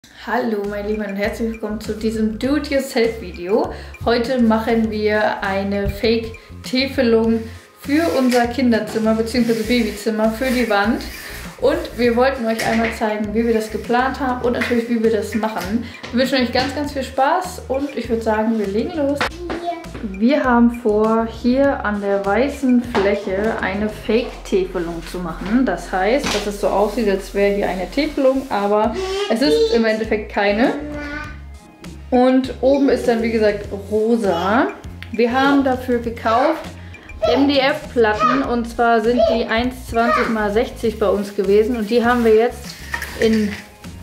Hallo meine Lieben und herzlich willkommen zu diesem Do-it-yourself-Video. Heute machen wir eine Fake-Täfelung für unser Kinderzimmer bzw. Babyzimmer für die Wand. Und wir wollten euch einmal zeigen, wie wir das geplant haben und natürlich, wie wir das machen. Wir wünschen euch ganz, ganz viel Spaß und ich würde sagen, wir legen los. Wir haben vor, hier an der weißen Fläche eine Fake-Täfelung zu machen. Das heißt, dass es so aussieht, als wäre hier eine Täfelung, aber es ist im Endeffekt keine. Und oben ist dann, wie gesagt, rosa. Wir haben dafür gekauft MDF-Platten und zwar sind die 1,20 x 60 bei uns gewesen und die haben wir jetzt in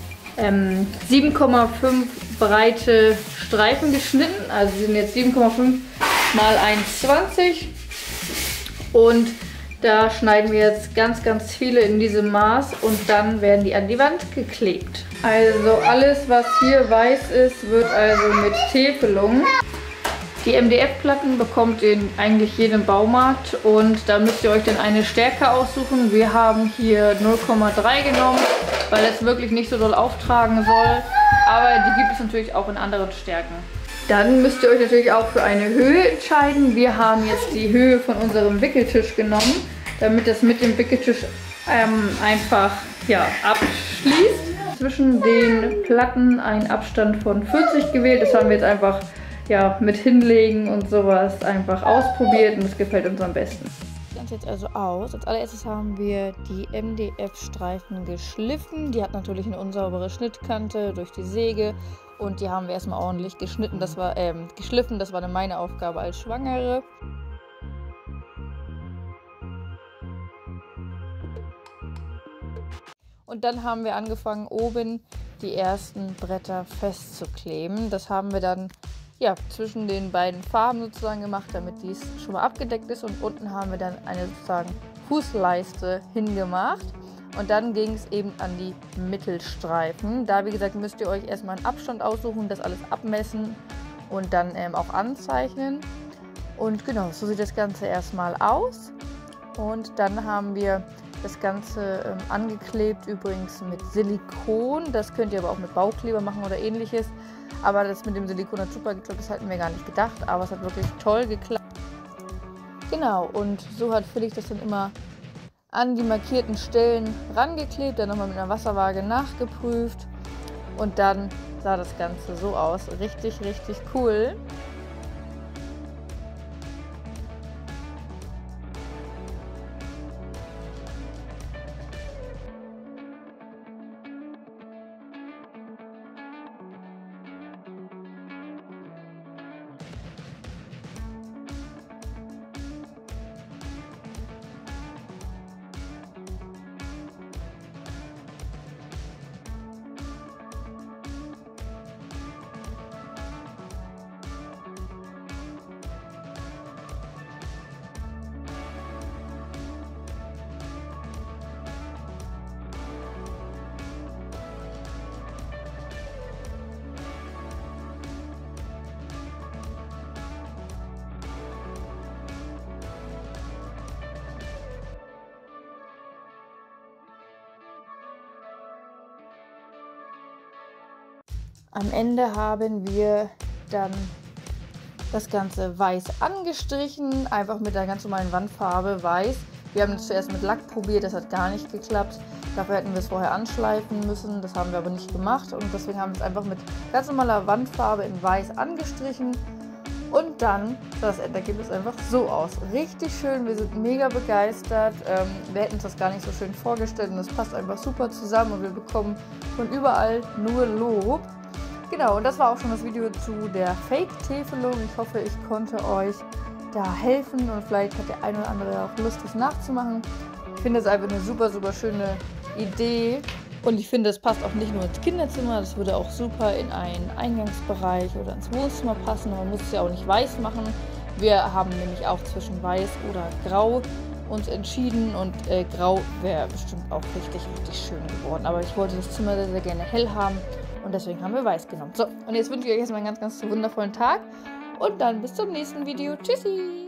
7,5 breite Streifen geschnitten. Also sie sind jetzt 7,5 x 1,20 und da schneiden wir jetzt ganz, ganz viele in diesem Maß und dann werden die an die Wand geklebt. Also alles, was hier weiß ist, wird also mit Täfelung. Die MDF-Platten bekommt ihr in eigentlich jedem Baumarkt und da müsst ihr euch dann eine Stärke aussuchen. Wir haben hier 0,3 genommen, weil es wirklich nicht so doll auftragen soll. Aber die gibt es natürlich auch in anderen Stärken. Dann müsst ihr euch natürlich auch für eine Höhe entscheiden. Wir haben jetzt die Höhe von unserem Wickeltisch genommen, damit das mit dem Wickeltisch einfach abschließt. Zwischen den Platten einen Abstand von 40 gewählt. Das haben wir jetzt einfach mit Hinlegen und sowas einfach ausprobiert und das gefällt uns am besten. Das sieht jetzt also aus. Als allererstes haben wir die MDF-Streifen geschliffen. Die hat natürlich eine unsaubere Schnittkante durch die Säge und die haben wir erstmal ordentlich geschnitten. Das war geschliffen. Das war dann meine Aufgabe als Schwangere. Und dann haben wir angefangen, oben die ersten Bretter festzukleben. Das haben wir dann zwischen den beiden Farben sozusagen gemacht, damit dies schon mal abgedeckt ist. Und unten haben wir dann eine sozusagen Fußleiste hingemacht. Und dann ging es eben an die Mittelstreifen. Da, wie gesagt, müsst ihr euch erstmal einen Abstand aussuchen, das alles abmessen und dann auch anzeichnen. Und genau, so sieht das Ganze erstmal aus. Und dann haben wir das Ganze angeklebt, übrigens mit Silikon. Das könnt ihr aber auch mit Baukleber machen oder ähnliches. Aber das mit dem Silikon hat super geklappt, das hatten wir gar nicht gedacht, aber es hat wirklich toll geklappt. Genau, und so hat Felix das dann immer an die markierten Stellen rangeklebt, dann nochmal mit einer Wasserwaage nachgeprüft und dann sah das Ganze so aus. Richtig, richtig cool. Am Ende haben wir dann das Ganze weiß angestrichen, einfach mit der ganz normalen Wandfarbe weiß. Wir haben es zuerst mit Lack probiert, das hat gar nicht geklappt. Dafür hätten wir es vorher anschleifen müssen, das haben wir aber nicht gemacht. Und deswegen haben wir es einfach mit ganz normaler Wandfarbe in weiß angestrichen. Und dann sah das Endergebnis einfach so aus. Richtig schön, wir sind mega begeistert. Wir hätten uns das gar nicht so schön vorgestellt und es passt einfach super zusammen und wir bekommen von überall nur Lob. Genau, und das war auch schon das Video zu der Fake-Täfelung. Ich hoffe, ich konnte euch da helfen und vielleicht hat der eine oder andere auch Lust, das nachzumachen. Ich finde es einfach eine super, super schöne Idee. Und ich finde, es passt auch nicht nur ins Kinderzimmer, das würde auch super in einen Eingangsbereich oder ins Wohnzimmer passen. Man muss es ja auch nicht weiß machen. Wir haben nämlich auch zwischen weiß oder grau uns entschieden und grau wäre bestimmt auch richtig, richtig schön geworden. Aber ich wollte das Zimmer sehr, sehr gerne hell haben. Und deswegen haben wir weiß genommen. So, und jetzt wünsche ich euch erstmal einen ganz, ganz wundervollen Tag. Und dann bis zum nächsten Video. Tschüssi!